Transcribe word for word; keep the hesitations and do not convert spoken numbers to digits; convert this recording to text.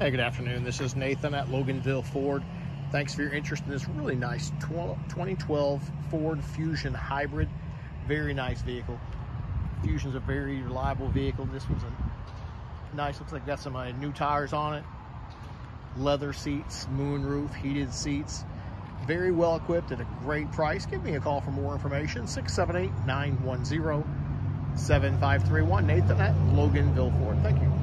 Hey, good afternoon. This is Nathan at Loganville Ford. Thanks for your interest in this really nice twenty twelve Ford Fusion Hybrid. Very nice vehicle. Fusion's a very reliable vehicle. This one's a nice, looks like got some uh, new tires on it. Leather seats, moonroof, heated seats. Very well equipped at a great price. Give me a call for more information. six seven eight, nine one zero, seven five three one. Nathan at Loganville Ford. Thank you.